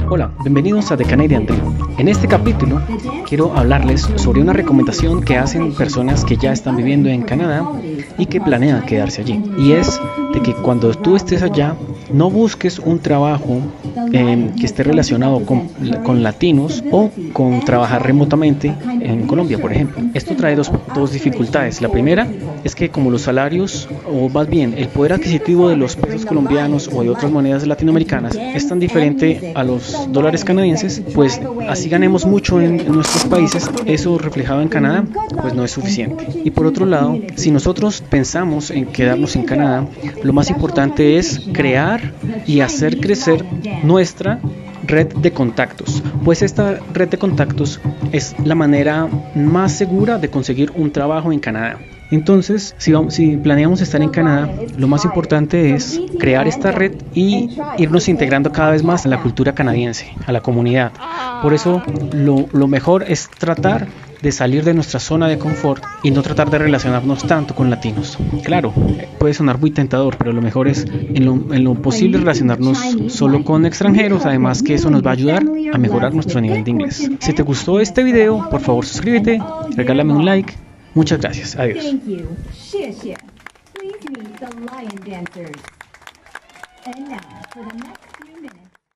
Hola, bienvenidos a The Canadian Dream. En este capítulo quiero hablarles sobre una recomendación que hacen personas que ya están viviendo en Canadá y que planean quedarse allí. Y es de que cuando tú estés allá, no busques un trabajo que esté relacionado con latinos o con trabajar remotamente en Colombia, por ejemplo. Esto trae dos dificultades. La primera es que como los salarios, o más bien el poder adquisitivo de los pesos colombianos o de otras monedas latinoamericanas es tan diferente a los dólares canadienses, pues así ganemos mucho en nuestros países, eso reflejado en Canadá, pues no es suficiente. Y por otro lado, si nosotros pensamos en quedarnos en Canadá, lo más importante es crear y hacer crecer nuestra red de contactos, pues esta red de contactos es la manera más segura de conseguir un trabajo en Canadá. Entonces, si planeamos estar en Canadá, lo más importante es crear esta red y irnos integrando cada vez más a la cultura canadiense, a la comunidad. Por eso, lo mejor es tratar de salir de nuestra zona de confort y no tratar de relacionarnos tanto con latinos. Claro, puede sonar muy tentador, pero lo mejor es en lo posible relacionarnos solo con extranjeros, además que eso nos va a ayudar a mejorar nuestro nivel de inglés. Si te gustó este video, por favor suscríbete, regálame un like. Muchas gracias. Adiós. Thank you. 谢谢. Please meet the lion dancers. And now for the next